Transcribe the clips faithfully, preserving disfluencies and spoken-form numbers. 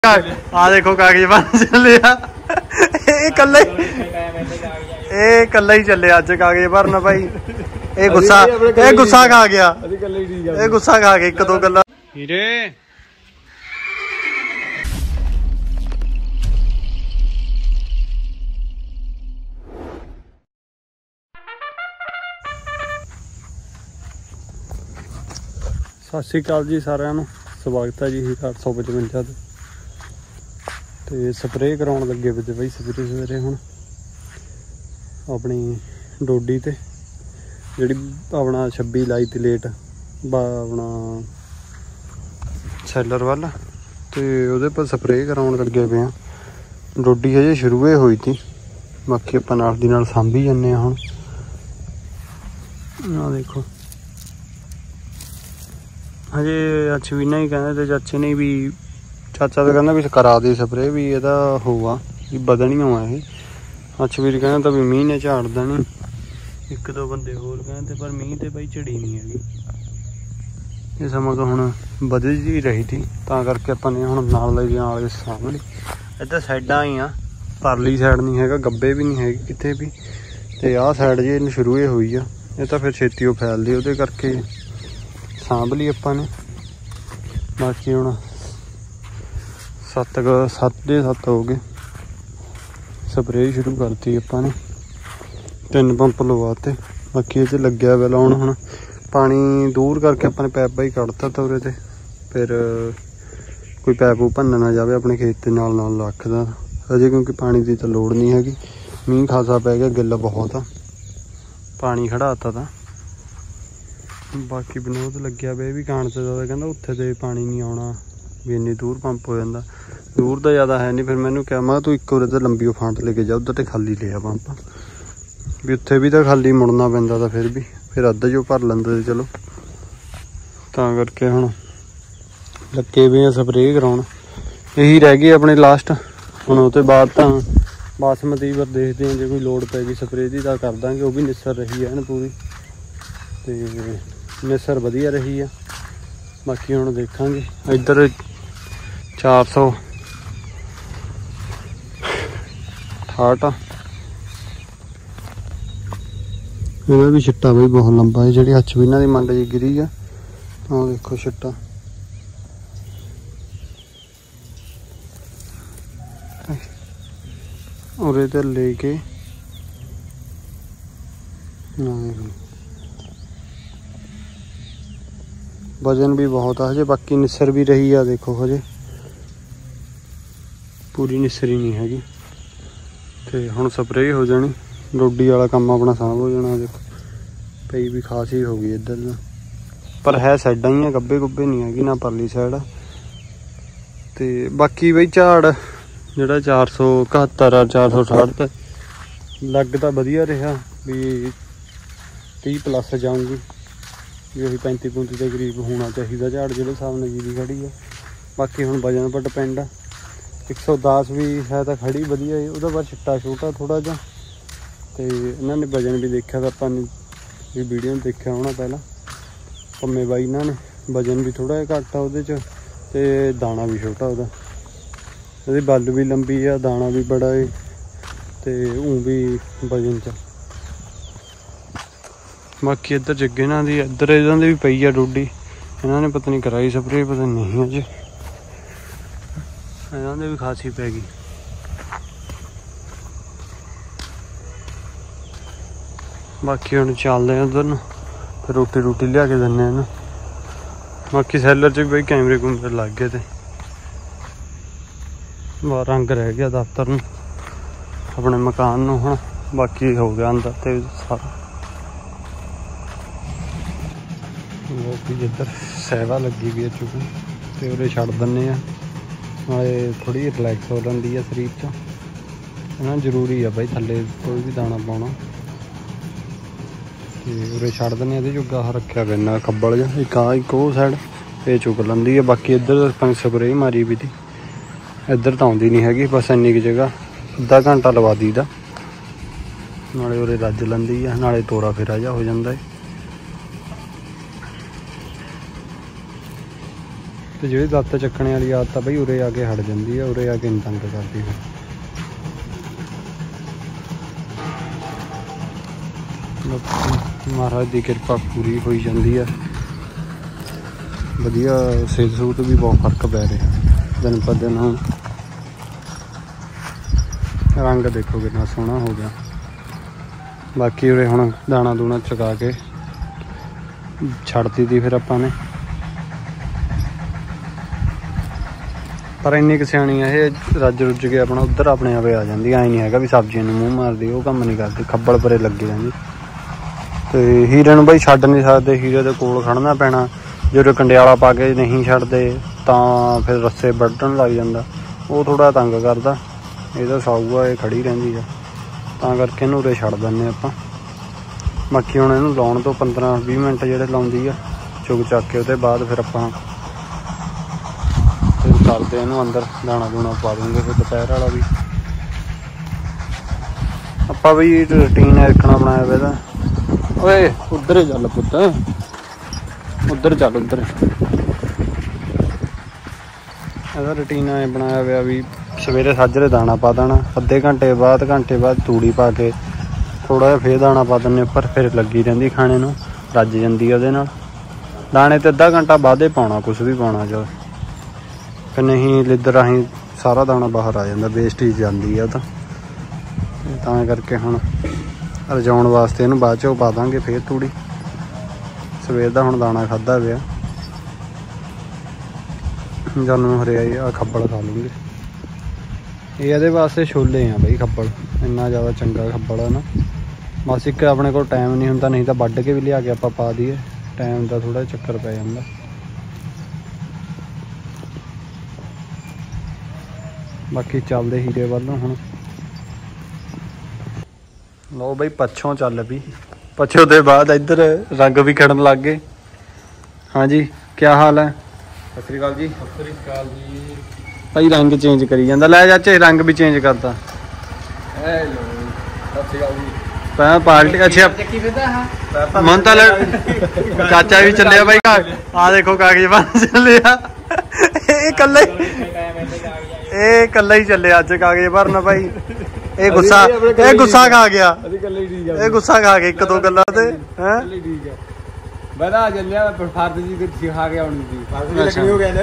आ देखो कागज बन चले कल ये कल ही चले अज कागज भरना भाई। ये गुस्सा ये गुस्सा खा गया ये गुस्सा खा गया एक दो गल्लां हीरे। सत श्री अकाल जी सारिਆਂ ਨੂੰ स्वागत है जी अठ सौ पचवंजा तो स्प्रे कराउण लगे बजे बई सवेरे सवेरे हुण अपनी डोडी ते जिहड़ी अपना छब्बी लाई थी लेट अपना सैलर वाल तो उहदे पर स्प्रे कराउण लगे पे हैं। डोडी हजे शुरू ही हुई थी बाकी आपां नाल दी नाल सांभी जन्ने हुण आ देखो हजे अचवीना ही कहते चाचे ने भी चाचा तो कहना भी करा दे स्प्रे भी एदा होगा भी बदनियों है। अचवीर कहना तो भी मीह ने झाड़ देनी एक दो बंदे होर कहते पर मीह तो बई झड़ी नहीं हैगी। ये समा तो हुण बध जी रही थी तां करके आपां ने हुण नाल ले नाल सामने इधर साइडां ही आ परली साइड नहीं हैगा गब्बे भी नहीं है किते भी ते आ साइड जे शुरू ही हुई आ ये तो फिर छेती फैलदी उहदे करके सांभ ली आपां ने। बाकी हुण सत्त साढ़े सत्त हो गए स्प्रे शुरू करती आपां ने तीन पंप लवाते बाकी ये लग्या वे लाउण हुण पानी दूर करके अपने पैप ही कढ़ता तो उरे ते फिर कोई पैप भन्न ना जाए अपने खेत के नाल नाल रखदा अजे क्योंकि पानी की तो लोड़ नहीं हैगी। मींह खासा पै गया गिल बहुत आ पानी खड़ाता था। बाकी विनोद लग्या वे भी कान से ज़्यादा कहता उत्थे तो पानी नहीं आना भी इन्नी दूर पंप हो जाता दूर तो ज़्यादा है नहीं। फिर मैंने क्या मैं तू एक उरे तो लंबी फांट लेके जा उधर तो खाली लिया पंप भी उत्थे भी तो खाली मुड़ना पैंदा था फिर भी फिर अद्धा जो भर लेंदे चलो तां करके हुण लगे भी स्प्रे कराउण यही रह गई अपने लास्ट। हुण उसते बाद तो बासमती पर देखते हैं जो कोई लोड़ पैगी स्प्रे की तो कर देंगे वो भी निस्सर रही है ना पूरी तो निस्सर वधिया रही है। बाकी हुण देखांगे इधर चार सौ अठाहठ ਇਹਦਾ भी छिट्टा बई बहुत लंबा है जी अचवीना की मंड जी गिरी है और देखो छिट्टा और इधर लेके वजन भी बहुत है हजे बाकी निस्सर भी रही है देखो हजे पूरी निस्सरी नहीं हैगी तो हुण स्प्रे हो जानी डोडी वाला काम अपना सांभ हो जाना। देखो पई भी खासी हो गई इधर पर है साइडां ही है गब्बे गुब्बे नहीं हैगी ना परली साइड तो बाकी बई झाड़ जिहड़ा चार सौ इकहत्तर आ चार सौ अठाहठ लग तो वधिया रहा भी तीह प्लस जाऊँगी भी वही पैंती पैंती के करीब होना चाहिए झाड़ जिहड़े हिसाब नाल जीरी खड़ी है। बाकी हुण वजन पर डिपेंड आ एक सौ दस भी है तो खड़ी वधिया है उहदा बाद छिट्टा छोटा थोड़ा जिहा तो इन्होंने वजन भी देखा तो अपन भी वीडियो में देखा होना पहला पम्मे बाई इन्होंने वजन भी थोड़ा जिहा घट आ उहदे च ते दाना भी छोटा उहदा उहदी बल भी लंबी है दाना भी बड़ा है तो ऊँ भी वजन च। बाकी इधर जग्गे इन्हां दी इधर इन्हां दी भी पई है डोडी इन्होंने पता नहीं कराई स्प्रे पता नहीं अजे इन्हां दे भी खासी पै गई। बाकी हम चलते हैं उधर फिर रोटी रूटी लिया के देने ना। बाकी सैलर च भी बई कैमरे कूमरे लग गए थे रंग रह गया दफ्तर में अपने मकान में हुण बाकी हो गया अंदर तो सारा। जिधर सहवा लगी हुई है चुकी तो उरे छड़ देने नाले थोड़ी रिलैक्स हो जाती है शरीर च ना जरूरी है बई थले कोई भी दाना पाना उरे छड़ देने ये जुगा रखा गया इन्ना खब्बल जा एक आ एक वो साइड ये चुक लेंदी है। बाकी इधर स्प्रे मारी भी थी इधर तो आती नहीं हैगी बस इन्नी की जगह अद्धा घंटा लवा दी दा नाले उरे रज लेंदी है नाले तोरा फेरा जा हो जाता है। ਤੇ ਜਿਹੜੀ ਲੱਤ ਚੱਕਣੇ ਵਾਲੀ ਆਦਤ ਆ ਬਈ ਉਰੇ ਆ ਕੇ ਹਟ ਜਾਂਦੀ ਆ, ਉਰੇ ਆ ਕੇ ਨਹੀਂ ਤੰਗ ਕਰਦੀ ਫਿਰ। ਮਹਾਰਾਜ ਦੀ ਕਿਰਪਾ ਪੂਰੀ ਹੋਈ ਜਾਂਦੀ ਆ, ਵਧੀਆ ਸਿਹਤ ਸੂਤ ਵੀ ਬਹੁਤ ਫਰਕ ਪੈ ਰਿਹਾ ਦਿਨ ਪਰ ਦਿਨ। ਹੁਣ ਰੰਗ ਦੇਖੋ ਕਿੰਨਾ ਸੋਹਣਾ ਹੋ ਗਿਆ। ਬਾਕੀ ਉਰੇ ਹੁਣ ਦਾਣਾ ਦੂਣਾ ਚੁਕਾ ਕੇ ਛੱਡਤੀ ਤੀ ਫਿਰ ਆਪਾਂ ਨੇ, ਪਰ ਇੰਨੀ ਕੁ ਸਿਆਣੀ ਆ ਇਹ, ਰੱਜ ਰੁੱਜ ਕੇ ਆਪਣਾ ਉੱਧਰ ਆਪਣੇ ਆਪੇ ਆ ਜਾਂਦੀ। ਐਂ ਨਹੀਂ ਹੈਗਾ ਵੀ ਸਬਜ਼ੀਆਂ ਨੂੰ ਮੂੰਹ ਮਾਰਦੀ, ਉਹ ਕੰਮ ਨਹੀਂ ਕਰਦੀ, ਖੱਬਲ ਪਰੇ ਲੱਗੀ ਜਾਂਦੀ। ਤੇ ਹੀਰੇ ਨੂੰ ਬਈ ਛੱਡ ਨਹੀਂ ਸਕਦੇ, ਹੀਰੇ ਦੇ ਕੋਲ ਖੜਨਾ ਪੈਣਾ। ਜਦੋਂ ਕੰਡਿਆਲਾ ਪਾ ਕੇ ਨਹੀਂ ਛੱਡਦੇ ਤਾਂ ਫਿਰ ਰੱਸੇ ਵੱਢਣ ਲੱਗ ਜਾਂਦਾ, ਉਹ ਥੋੜਾ ਤੰਗ ਕਰਦਾ। ਇਹਦਾ ਸਾਊ ਆ, ਇਹ ਖੜੀ ਰਹਿੰਦੀ ਆ, ਤਾਂ ਕਰਕੇ ਇਹਨੂੰ ਉਰੇ ਛੱਡ ਦਿੰਦੇ ਆਪਾਂ। ਬਾਕੀ ਹੁਣ ਇਹਨੂੰ ਲਾਉਣ ਤੋਂ ਪੰਦਰਾਂ ਵੀਹ ਮਿੰਟ ਜਿਹੜੇ ਲਾਉਂਦੀ ਆ ਚੁਗ ਚੱਕ ਕੇ, ਉਹਦੇ ਬਾਅਦ ਫਿਰ ਆਪਾਂ ਫਿਰ ਕਰਦੇ ਇਹਨੂੰ ਅੰਦਰ ਦਾਣਾ ਦੂਣਾ ਪਾ ਦੂੰਗੇ। ਫਿਰ ਦੁਪਹਿਰ ਵਾਲਾ ਵੀ ਆਪਾਂ ਬਈ ਰੂਟੀਨ ਰੱਖਣਾ ਬਣਾਇਆ ਵਾ ਇਹਦਾ। ਓਏ ਉੱਧਰ ਚੱਲ ਪੁੱਤ, ਉੱਧਰ ਚੱਲ ਉੱਧਰ। ਇਹਦਾ ਰੂਟੀਨ ਐ ਬਣਾਇਆ ਹੋਇਆ ਵੀ ਸਵੇਰੇ ਸਾਜਰੇ ਦਾਣਾ ਪਾ ਦੇਣਾ, ਅੱਧੇ ਘੰਟੇ ਬਾਅਦ ਘੰਟੇ ਬਾਅਦ ਤੂੜੀ ਪਾ ਕੇ ਥੋੜ੍ਹਾ ਜਿਹਾ ਫੇਰ ਦਾਣਾ ਪਾ ਦਿੰਦੇ ਉੱਪਰ, ਫਿਰ ਲੱਗੀ ਰਹਿੰਦੀ ਖਾਣੇ ਨੂੰ, ਰੱਜ ਜਾਂਦੀ ਆ ਉਹਦੇ ਨਾਲ। ਦਾਣੇ ਤੇ ਅੱਧਾ ਘੰਟਾ ਬਾਅਦ ਹੀ ਪਾਉਣਾ ਕੁਛ ਵੀ ਪਾਉਣਾ ਜੋ, ਫਿਰ ਨਹੀਂ ਲਿੱਦਰ ਰਾਹੀਂ ਸਾਰਾ ਦਾਣਾ ਬਾਹਰ ਆ ਜਾਂਦਾ, ਵੇਸਟੇਜ ਜਾਂਦੀ ਆ। ਤਾਂ ਤਾਂ ਕਰਕੇ ਹੁਣ ਰਜਾਉਣ ਵਾਸਤੇ ਇਹਨੂੰ ਬਾਅਦ 'ਚੋਂ ਪਾ ਦਾਂਗੇ ਫੇਰ ਤੂੜੀ। ਸਵੇਰ ਦਾ ਹੁਣ ਦਾਣਾ ਖਾਧਾ ਪਿਆ, ਜਾਨੂੰ ਹਰਿਆਈ ਆ ਖੱਬਲ ਖਾ ਲੂੰਗੇ। ਇਹ ਇਹਦੇ ਵਾਸਤੇ ਛੋਲੇ ਆ ਬਈ, ਖੱਬਲ ਇੰਨਾ ਜ਼ਿਆਦਾ ਚੰਗਾ ਖੱਬਲ ਆ ਨਾ। ਬਸ ਇੱਕ ਆਪਣੇ ਕੋਲ ਟਾਈਮ ਨਹੀਂ ਹੁੰਦਾ, ਨਹੀਂ ਤਾਂ ਵੱਢ ਕੇ ਵੀ ਲਿਆ ਕੇ ਆਪਾਂ ਪਾ ਦਈਏ, ਟਾਈਮ ਦਾ ਥੋੜ੍ਹਾ ਚੱਕਰ ਪੈ ਜਾਂਦਾ। ਬਾਕੀ ਚੱਲਦੇ ਹੀਰੇ ਵੱਲੋਂ ਹੁਣ। ਲਓ ਬਈ ਪੱਛੋਂ ਚੱਲ ਪਈ, ਪੱਛੋਂ ਦੇ ਬਾਅਦ ਇੱਧਰ ਰੰਗ ਵੀ ਖੜਨ ਲੱਗ ਗਏ। ਹਾਂਜੀ ਕਿਆ ਹਾਲ ਹੈ? ਸਤਿ ਸ੍ਰੀ ਅਕਾਲ ਜੀ। ਸਤਿ ਸ੍ਰੀ ਅਕਾਲ ਜੀ। ਭਾਈ ਰੰਗ ਚੇਂਜ ਕਰੀ ਜਾਂਦਾ, ਲੈ ਚਾਚੇ ਰੰਗ ਵੀ ਚੇਂਜ ਕਰਤਾ। ਹੈਲੋ ਸਤਿ ਸ੍ਰੀ ਅਕਾਲ ਜੀ। ਪਾ ਪਾਰਟੀ ਅੱਛਾ ਚੱਕੀ ਫਿਰਦਾ ਹਾਂ ਮਨ ਤਾਂ ਚਾਚਾ ਵੀ ਚੱਲਿਆ ਬਾਈ, ਆ ਦੇਖੋ ਕਾਗਜ਼ ਬਣ ਚੱਲਿਆ। ਇਹ ਇਕੱਲਾ ਹੀ ਇਹ ਇਕੱਲਾ ਹੀ ਚੱਲਿਆ ਅੱਜ ਕਾਗਜ਼ ਭਰਨ ਭਾਈ। ਇਹ ਗੁੱਸਾ ਇਹ ਗੁੱਸਾ ਖਾ ਗਿਆ, ਇਹ ਗੁੱਸਾ ਖਾ ਗਿਆ ਇੱਕ ਦੋ ਗੱਲਾਂ ਤੇ। ਹੈ ਠੀਕ ਹੈ ਬੜਾ ਚੱਲਿਆ ਫਰਦ ਜੀ ਤੇ ਸਿਖਾ ਕੇ ਆਉਣੀ ਸੀ, ਫਰਦ ਵੀ ਲੱਗਣੀ ਹੋ ਗਿਆ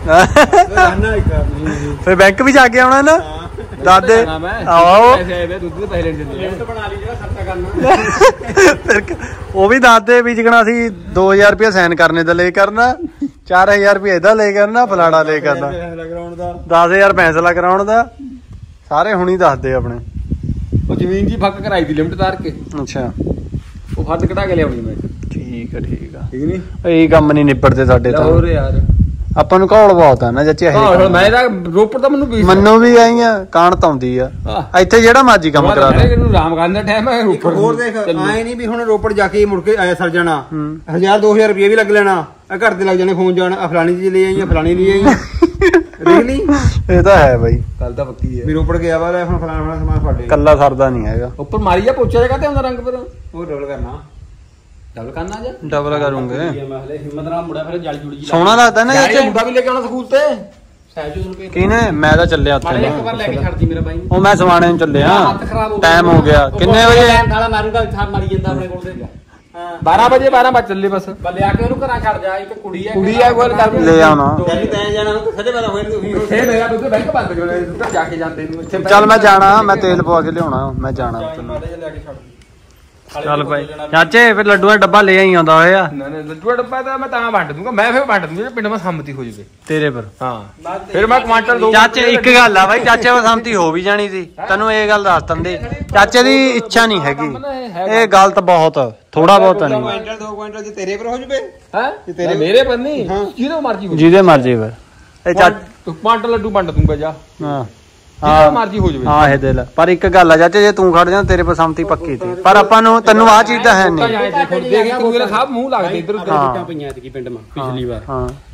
ਨਾ ਫਿਰ ਬੈਂਕ ਵੀ ਜਾ ਕੇ ਆਉਣਾ ਨਾ ਦਾਦੇ। ਆਓ ਪੈਸੇ ਆਏ ਵੇ ਦੁੱਧ ਦੇ ਪੈਸੇ ਲੈਣ ਚੱਲੇ, ਲਿਮਟ ਬਣਾ ਲਈ ਜਿਹੜਾ ਖਰਚਾ ਕਰਨਾ। ਫਿਰ ਉਹ ਵੀ ਦਾਦੇ ਵੀ ਜਿਗਣਾ ਸੀ ਦੋ ਹਜ਼ਾਰ ਰੁਪਇਆ ਸਾਈਨ ਕਰਨੇ ਦਾ ਲੈ ਕਰਨਾ, ਚਾਰ ਹਜ਼ਾਰ ਰੁਪਇਆ ਇਹਦਾ ਲੈ ਕਰਨਾ, ਫਲਾਣਾ ਲੈ ਕਰਨਾ, ਦਸ ਹਜ਼ਾਰ ਫੈਸਲਾ ਕਰਾਉਣ ਦਾ। ਸਾਰੇ ਹੁਣੀ ਦੱਸਦੇ ਆਪਣੇ। ਉਹ ਜ਼ਮੀਨ ਜੀ ਫੱਕ ਕਰਾਈ ਦੀ ਲਿਮਟ ਤਾਰ ਕੇ। ਅੱਛਾ ਉਹ ਫਰਦ ਕਢਾ ਕੇ ਲਿਆਉਣੀ ਮੈਂ। ਠੀਕ ਆ ਠੀਕ ਆ, ਠੀਕ ਨਹੀਂ ਇਹ ਕੰਮ ਨਹੀਂ ਨਿਬੜਦੇ ਸਾਡੇ ਤਾਂ। ਹੋਰ ਯਾਰ ਆਪਾਂ ਨੂੰ ਘੋਲ ਬਹੁਤ ਆ ਨਾ ਚਾਚੇ। ਹਾਂ ਮੈਂ ਤਾਂ ਰੋਪੜ ਤਾਂ ਮੈਨੂੰ ਵੀ ਮੈਨੂੰ ਵੀ ਆਈਆਂ ਕਾਣਤ ਆਉਂਦੀ ਆ ਇੱਥੇ, ਜਿਹੜਾ ਮਰਜੀ ਕੰਮ ਕਰਾ ਲੈ। ਇਹਨੂੰ ਆਰਾਮ ਕਰਨ ਦਾ ਟਾਈਮ ਹੈ। ਇੱਕ ਹੋਰ ਦੇਖ, ਆਏ ਨਹੀਂ ਵੀ ਹੁਣ ਰੋਪੜ ਜਾ ਕੇ ਮੁੜ ਕੇ ਆਇਆ ਸਰ ਜਾਣਾ, ਹਜ਼ਾਰ ਦੋ ਹਜ਼ਾਰ ਰੁਪਏ ਵੀ ਲੱਗ ਲੈਣਾ, ਆ ਘਰ ਦੇ ਲੱਗ ਜਾਣੇ ਫੋਨ ਜਾਣ, ਫਲਾਣੀ ਚੀਜ਼ ਲੈ ਆਈਆਂ ਫਲਾਣੀ ਲੈ ਆਈਆਂ। ਦੇਖ ਲਈ ਇਹ ਤਾਂ ਹੈ ਬਾਈ, ਗੱਲ ਤਾਂ ਪੱਕੀ ਹੈ ਵੀ ਰੋਪੜ ਗਿਆ ਵਾ ਹੁਣ ਫਲਾਣਾ ਫਲਾਣਾ ਸਮਾਨ ਫਾੜੇ ਕੱਲਾ ਸਰਦਾ ਨਹੀਂ ਹੈਗਾ। ਉੱਪਰ ਮਾਰੀ ਜਾ ਪੋਚਾ ਜਗਾ ਤੇ ਹੁੰਦਾ ਰੰਗ ਪਰ ਉਹ ਡਬਲ ਕਰਨਾ, ਡਬਲ ਕਰਨਾ ਜਾ ਡਬਲ ਕਰੂੰਗੇ। ਮੈਂ ਹਲੇ ਹਿੰਮਤ ਨਾਲ ਮੁੜਿਆ, ਫਿਰ ਜਾਲੀ ਜੁੜੀ ਸੋਹਣਾ ਲੱਗਦਾ ਨਾ ਇਹ ਮੁੰਡਾ ਵੀ ਲੈ ਕੇ ਆਉਣਾ ਸਕੂਲ ਤੇ ਕਿਹਨੇ? ਮੈਂ ਤਾਂ ਚੱਲਿਆ ਉੱਥੇ ਇੱਕ ਵਾਰ ਲੈ ਕੇ ਛੱਡਦੀ ਮੇਰਾ ਬਾਈ। ਉਹ ਮੈਂ ਸਵਾਣੇ ਨੂੰ ਚੱਲਿਆ, ਹੱਥ ਖਰਾਬ ਹੋ ਗਿਆ, ਟਾਈਮ ਹੋ ਗਿਆ। ਕਿੰਨੇ ਵਜੇ? ਸਾਲਾ ਮਾਰੂਗਾ ਥਾਰ ਮਾਰੀ ਜਾਂਦਾ ਆਪਣੇ ਕੋਲ ਦੇ। ਹਾਂ ਬਾਰਾਂ ਵਜੇ ਬਾਰਾਂ ਵਜੇ ਚੱਲੇ ਬਸ। ਬੱਲੇ ਆ ਕੇ ਉਹਨੂੰ ਘਰਾਂ ਛੱਡ ਜਾ, ਇੱਕ ਕੁੜੀ ਹੈ ਕੁੜੀ ਆ ਕੋਲ ਕਰ ਲੈ ਆਉਣਾ। ਜੈਲੀ ਤੈਂ ਜਾਣਾ ਹੁਣ ਸਾਢੇ ਬਾਰਾਂ ਹੋਏ ਤੁਸੀਂ ਇਹ ਮੇਰਾ ਦੁੱਧ ਬੈਂਕ ਬੰਦ ਕਰੋ ਦੁੱਧ ਜਾ ਕੇ ਜਾਂਦੇ ਨੂੰ ਇੱਥੇ। ਚੱਲ ਮੈਂ ਜਾਣਾ, ਮੈਂ ਤੇਲ ਪਵਾ ਕੇ ਲਿਆਉਣਾ, ਮੈਂ ਜਾਣਾ ਤੈਨੂੰ। ਲੈ ਕੇ ਛੱਡ ਚੱਲ ਭਾਈ ਚਾਚੇ ਫਿਰ ਲੱਡੂਆਂ ਦਾ ਡੱਬਾ ਲੈ ਆਈ ਆਉਂਦਾ ਹੋਇਆ। ਨਾ ਨਾ ਲੱਡੂਆ ਡੱਬਾ ਤਾਂ ਮੈਂ ਤਾਂ ਵੰਡ ਦੂੰਗਾ, ਮੈਂ ਫਿਰ ਵੰਡ ਦੂੰਗਾ ਪਿੰਡ ਵਿੱਚ ਸੰਮਤੀ ਹੋ ਜਾਵੇ ਤੇਰੇ ਪਰ। ਹਾਂ ਫਿਰ ਮੈਂ ਕੁਆਂਟਲ ਦੋ। ਚਾਚੇ ਇੱਕ ਗੱਲ ਆ ਬਾਈ, ਚਾਚੇ ਕੋਲ ਸੰਮਤੀ ਹੋ ਵੀ ਜਾਣੀ ਸੀ, ਤੈਨੂੰ ਇਹ ਗੱਲ ਦੱਸ ਦਿੰਦੇ। ਚਾਚੇ ਦੀ ਇੱਛਾ ਨਹੀਂ ਹੈਗੀ, ਇਹ ਗਲਤ ਬਹੁਤ ਥੋੜਾ ਬਹੁਤ ਨਹੀਂ। ਕੁਆਂਟਲ ਦੋ ਕੁਆਂਟਲ ਜੇ ਤੇਰੇ ਪਰ ਹੋ ਜਵੇ ਹੈ ਤੇਰੇ ਮੇਰੇ ਪਰ ਨਹੀਂ, ਜਿਹਦੇ ਮਰਜ਼ੀ ਹੋ ਜਿਹਦੇ ਮਰਜ਼ੀ ਪਰ। ਇਹ ਚਾਚਾ ਕੁਆਂਟਲ ਲੱਡੂ ਵੰਡ ਦੂੰਗਾ ਜਾ, ਹਾਂ ਜਿਹਦੇ ਮਰਜ਼ੀ ਹੋ ਜਾਵੇ। ਹਾਂ ਇਹ ਦਿਲ ਪਰ ਇੱਕ ਗੱਲ ਆ ਚਾਚੇ, ਜੇ ਤੂੰ ਖੜ ਜਾ ਤੇਰੇ ਪਰ ਸੰਮਤੀ ਪੱਕੀ ਸੀ, ਪਰ ਆਪਾਂ ਨੂੰ ਤੈਨੂੰ ਆਹ ਚੀਜ਼ ਤਾਂ ਹੈ ਨਹੀਂ। ਦੇਖੀ ਤੂੰ ਮੇਰਾ ਸਭ ਮੂੰਹ ਲੱਗਦੇ ਇੱਧਰ ਉੱਧਰ ਇੱਟਾਂ ਪਈਆਂ ਸੀ ਪਿੰਡ ਮਾ ਪਿਛਲੀ ਵਾਰ, ਹਾਂ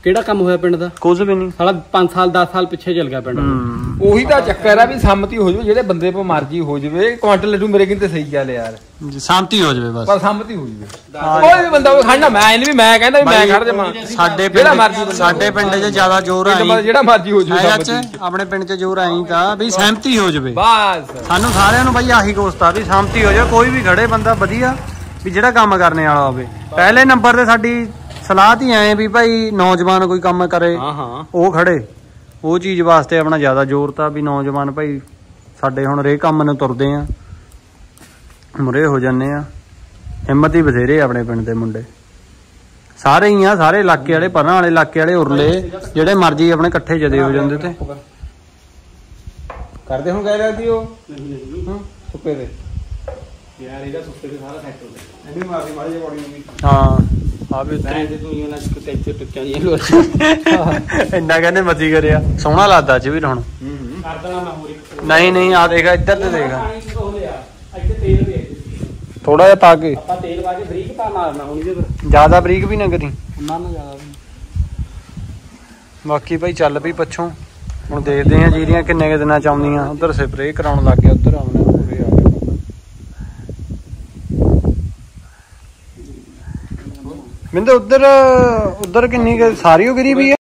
ਕਿਹੜਾ ਕੰਮ ਹੋਇਆ ਪਿੰਡ ਦਾ? ਕੁਝ ਵੀ ਨਹੀਂ ਸਾਲਾ ਪੰਜ ਸਾਲ ਦਸ ਸਾਲ ਪਿੱਛੇ ਚੱਲ ਗਿਆ ਪਿੰਡ। ਹੂੰ ਉਹੀ ਤਾਂ ਚੱਕਰ ਆ ਵੀ ਸੰਮਤੀ ਹੋ ਜਾਵੇ, ਜਿਹੜੇ ਬੰਦੇ ਪਾ ਮਰਜੀ ਹੋ ਜਾਵੇ। ਕੁਆਂਟਲ ਲੱਡੂ ਮੇਰੇ ਕਿੰਤੇ ਸਹੀ ਗੱਲ ਯਾਰ, ਜੀ ਸ਼ਾਂਤੀ ਹੋ ਜਾਵੇ ਬਸ। ਪਰ ਸੰਮਤੀ ਹੋ ਜਾਵੇ। ਕੋਈ ਵੀ ਬੰਦਾ ਖੜਨਾ, ਮੈਂ ਇਹਨੇ ਵੀ ਮੈਂ ਕਹਿੰਦਾ ਵੀ ਮੈਂ ਖੜ ਜਾਵਾਂ। ਸਾਡੇ ਜਿਹੜਾ ਪਿੰਡ ਮਰਜ਼ੀ ਬੰਦਾ ਸਾਡੇ ਪਿੰਡ 'ਚ ਜ਼ਿਆਦਾ ਜ਼ੋਰ ਆਈ, ਜਿਹੜਾ ਮਰਜੀ ਹੋ ਜਾਵੇ ਅੱਛਾ ਆਪਣੇ ਪਿੰਡ 'ਚ ਜ਼ੋਰ ਆਈ ਤਾਂ ਵੀ ਸਹਿਮਤੀ ਹੋ ਜਾਵੇ ਬਸ। ਸਾਨੂੰ ਸਾਰਿਆਂ ਨੂੰ ਬਾਈ ਆਹੀ ਕੋਸਤ ਆ ਵੀ ਸਹਿਮਤੀ ਹੋ ਜਾਵੇ। ਕੋਈ ਵੀ ਖੜੇ ਬੰਦਾ ਵਧੀਆ ਵੀ ਜਿਹੜਾ ਕੰਮ ਕਰਨੇ ਵਾਲਾ ਹੋਵੇ। ਪਹਿਲੇ ਨੰਬਰ ਤੇ ਸਾਡੀ ਸਲਾਹ ਹੀ ਆਏ ਵੀ ਭਾਈ ਨੌਜਵਾਨ ਕੋਈ ਕੰਮ ਕਰੇ, ਹਾਂ ਹਾਂ ਉਹ ਖੜੇ। ਉਹ ਚੀਜ਼ ਵਾਸਤੇ ਆਪਣਾ ਜ਼ਿਆਦਾ ਜ਼ੋਰ ਤਾਂ ਵੀ ਨੌਜਵਾਨ ਭਾਈ ਸਾਡੇ ਹੁਣ ਰੇ ਕੰਮ ਨੂੰ ਤੁਰਦੇ ਆ, ਮੁਰੇ ਹੋ ਜਾਂਦੇ ਆ। ਹਿੰਮਤ ਹੀ ਬਥੇਰੇ ਆਪਣੇ ਪਿੰਡ ਦੇ ਮੁੰਡੇ ਸਾਰੇ ਹੀ ਆ, ਸਾਰੇ ਇਲਾਕੇ ਵਾਲੇ, ਪਰਾਂ ਵਾਲੇ ਇਲਾਕੇ ਵਾਲੇ, ਉਰਲੇ ਜਿਹੜੇ ਮਰਜੀ ਆਪਣੇ ਇਕੱਠੇ ਜਦੇ ਹੋ ਜਾਂਦੇ ਤੇ ਕਰਦੇ ਹੁਣ ਗਏ ਲੱਗਦੀ ਉਹ ਸੁੱਕੇ ਦੇ ਯਾਰ ਇਹਦਾ ਸੁੱਤੇ ਤੇ ਸਾਰਾ ਸੈੱਟ ਹੋ ਗਿਆ। ਐਵੇਂ ਮਾਰਦੀ ਮਾੜੀ ਜਿਹੀ ਬੋਡੀ ਨੂੰ ਵੀ। ਹਾਂ ਆ ਵੀ ਮੈਂ ਤੇ ਤੂੰ ਇਹਨਾਂ ਚ ਕਿਤੇ ਇੱਥੇ ਟੁੱਟਿਆ ਨਹੀਂ ਲੋ। ਇੰਨਾ ਕਹਿੰਦੇ ਮਤੀ ਕਰਿਆ, ਸੋਹਣਾ ਲੱਗਦਾ ਚ ਵੀ ਹੁਣ। ਕਰ ਦੇਣਾ ਮੈਂ ਹੋਰ ਇੱਕ। ਨਹੀਂ ਨਹੀਂ ਆ ਦੇਖ ਇੱਧਰ ਤੇ ਦੇਖ, ਪਾਣੀ ਚ ਹੋ ਲਿਆ ਇੱਥੇ ਤੇਲ ਦੇ ਥੋੜਾ ਜਿਹਾ ਪਾ ਕੇ, ਆਪਾਂ ਤੇਲ ਪਾ ਕੇ ਬਰੀਕ ਪਾ ਮਾਰਨਾ ਹੁਣ ਇਹਦੇ ਪਰ, ਜ਼ਿਆਦਾ ਬਰੀਕ ਵੀ ਨਾ ਕਰੀ। ਨਾ ਨਾ ਜ਼ਿਆਦਾ ਵੀ। ਬਾਕੀ ਭਾਈ ਚੱਲ ਪਈ ਪੱਛੋਂ, ਹੁਣ ਦੇਖਦੇ ਆ ਜੀਰੀਆਂ ਕਿੰਨੇ ਕੁ ਦਿਨਾਂ ਚ ਆਉਂਦੀਆਂ। ਉਧਰ ਸਪਰੇਅ ਕਰਾਉਣ ਲੱਗ ਗਿਆ, ਉਧਰ ਆਉਣਾ ਉਰੇ ਆ ਗਿਆ। ਮਿੰਦੇ ਉਧਰ ਉਧਰ ਕਿੰਨੀ ਕੁ ਸਾਰੀ ਉਹ ਗਿਰੀ ਵੀ ਆ।